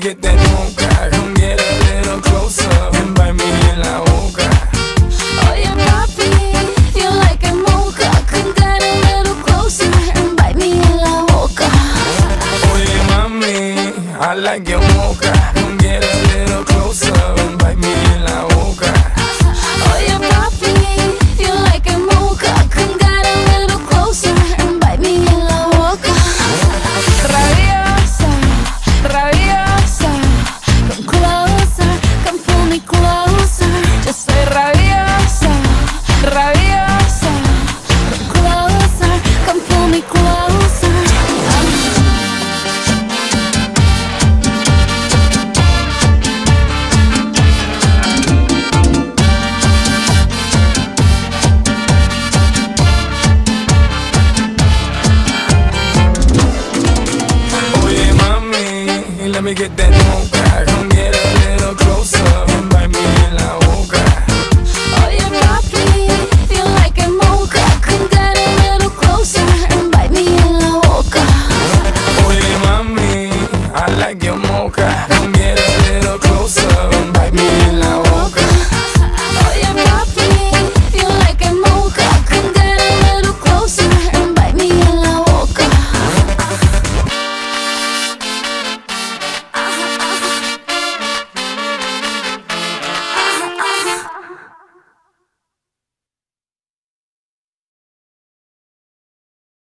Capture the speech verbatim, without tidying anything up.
get that mocha. Come get a little closer and bite me en la boca. Oye papi, you like a mocha. Come get a little closer and bite me en la boca. Oye mami, I like your mocha. Come get a little closer and bite me en la boca. Oye papi, you like a mocha. Come get a little closer and bite me en la boca. Rabiosa, rabiosa, come closer, come pull me closer. Yo soy rabiosa, rabiosa, come closer, come pull me closer. Oye mami, let me get that mocha. Come get a little closer and bite me en la boca. Oye papi, you like a mocha. Come get a little closer and bite me en la boca. Oye mami, I like your mocha.